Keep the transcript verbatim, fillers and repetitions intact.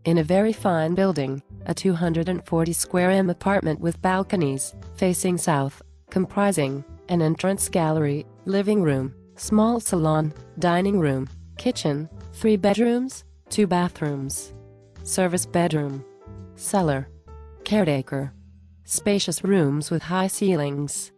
In a very fine building, a two hundred forty square meters apartment with balconies, facing south, comprising an entrance gallery, living room, small salon, dining room, kitchen, three bedrooms, two bathrooms, service bedroom, cellar, caretaker, spacious rooms with high ceilings.